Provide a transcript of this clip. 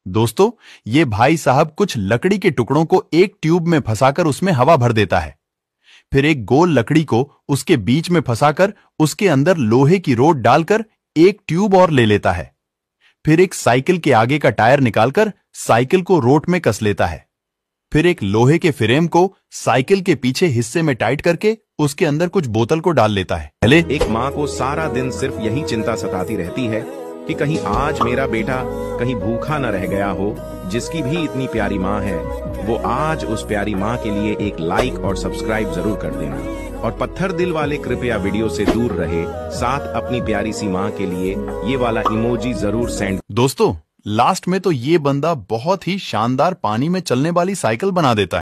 दोस्तों, ये भाई साहब कुछ लकड़ी के टुकड़ों को एक ट्यूब में फंसाकर उसमें हवा भर देता है। फिर एक गोल लकड़ी को उसके बीच में फंसाकर उसके अंदर लोहे की रोड डालकर एक ट्यूब और ले लेता है। फिर एक साइकिल के आगे का टायर निकालकर साइकिल को रोड में कस लेता है। फिर एक लोहे के फ्रेम को साइकिल के पीछे हिस्से में टाइट करके उसके अंदर कुछ बोतल को डाल लेता है। पहले एक माँ को सारा दिन सिर्फ यही चिंता सताती रहती है कि कहीं आज मेरा बेटा कहीं भूखा न रह गया हो। जिसकी भी इतनी प्यारी माँ है, वो आज उस प्यारी माँ के लिए एक लाइक और सब्सक्राइब जरूर कर देना। और पत्थर दिल वाले कृपया वीडियो से दूर रहे, साथ अपनी प्यारी सी माँ के लिए ये वाला इमोजी जरूर सेंड। दोस्तों, लास्ट में तो ये बंदा बहुत ही शानदार पानी में चलने वाली साइकिल बना देता है।